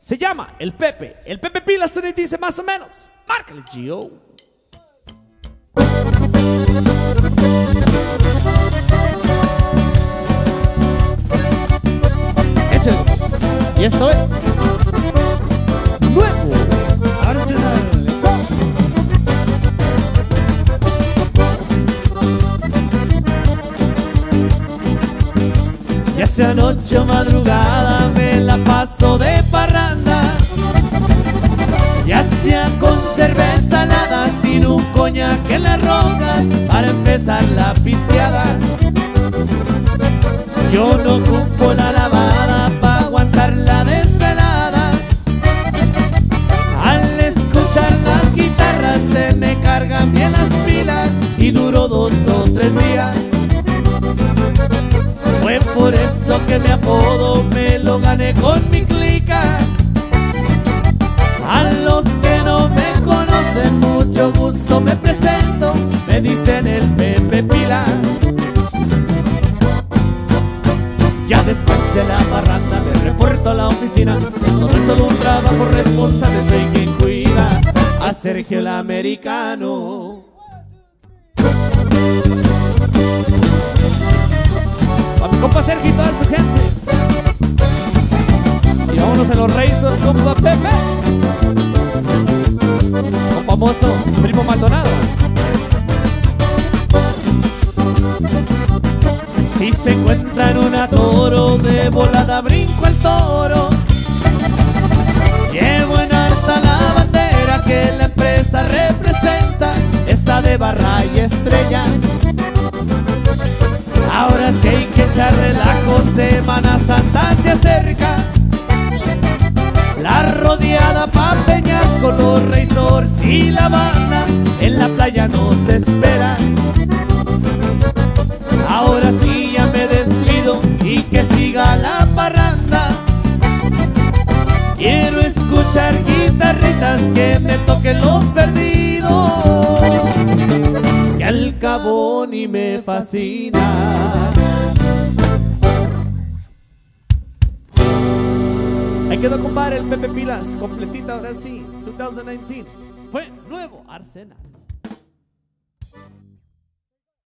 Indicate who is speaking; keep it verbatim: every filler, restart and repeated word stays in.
Speaker 1: Se llama El Pepe. El Pepe Pilas y dice más o menos. Márcale, Gio. Échale. Y esto es Nuevo Arsenal. Ya sea noche o madrugada me la paso de parranda, ya sea con cerveza helada, sin un coñac en las rocas para empezar la pisteada. Yo no ocupo la lavada pa' aguantar la desvelada. Al escuchar las guitarras se me cargan bien las pilas y duró dos o tres días. Fue por eso que mi apodo me lo gané con mi clica. A los que no me conocen, mucho gusto me presento, me dicen el Pepe Pila. Ya después de la parranda me reporto a la oficina. Esto no es solo un trabajo responsable, soy quien cuida a Sergio el Americano. A mi compa Sergio y toda su gente. Y vámonos en los Razors, compa Pepe. Compa Mozo, primo Maldonado. Si se encuentra en un atoro, de volada brinco el toro. Llevo en alta la bandera que la empresa representa, esa de Barra y Estrella. Ahora sí hay que echar relajo, Semana Santa se acerca. La rodeada pa' Peñasco, los Razors y La Habana, en la playa nos espera. Ahora sí ya me despido y que siga la parranda. Quiero escuchar guitarritas que me toquen los perdidos, que al cabo ni me fascina. Ahí quedó, compadre, el Pepe Pilas, completita ahora sí, dos mil diecinueve. Fue Nuevo Arsenal.